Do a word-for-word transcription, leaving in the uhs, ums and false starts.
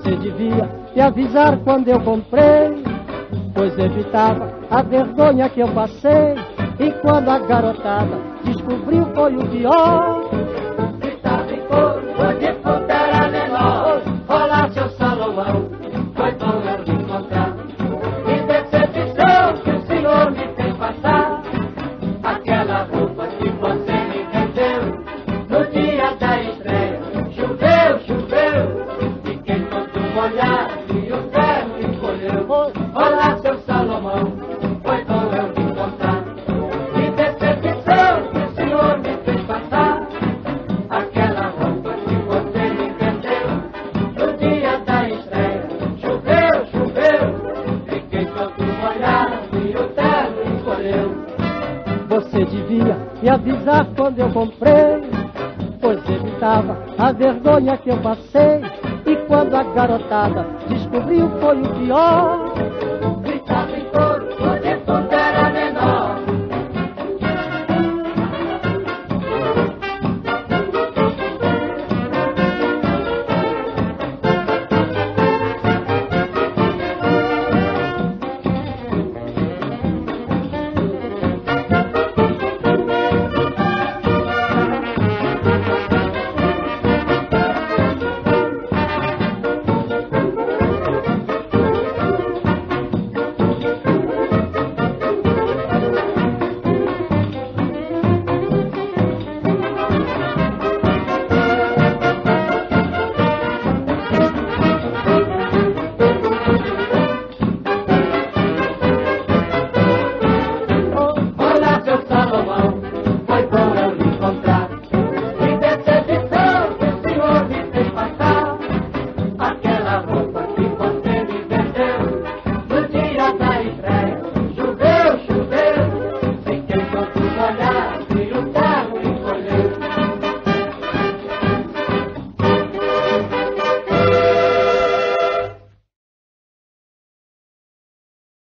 Você devia me avisar quando eu comprei, pois evitava a vergonha que eu passei. E quando a garotada descobriu foi o pior. Estava em couro, o defunto era menor. Olá, seu Salomão, foi bom eu lhe encontrar. Que decepção que o senhor me fez passar. Aquela roupa que você me vendeu no dia da estreia. Choveu, choveu, fiquei todo molhado e o ferro encolheu. Olá, seu Salomão, foi bom eu lhe encontrar. Que decepção que o senhor me fez passar. Aquela roupa que você me vendeu no dia da estreia. Choveu, choveu, fiquei todo molhado e o terno encolheu. Você devia me avisar quando eu comprei, pois evitava a vergonha que eu passei. E quando a garotada descobriu foi o pior.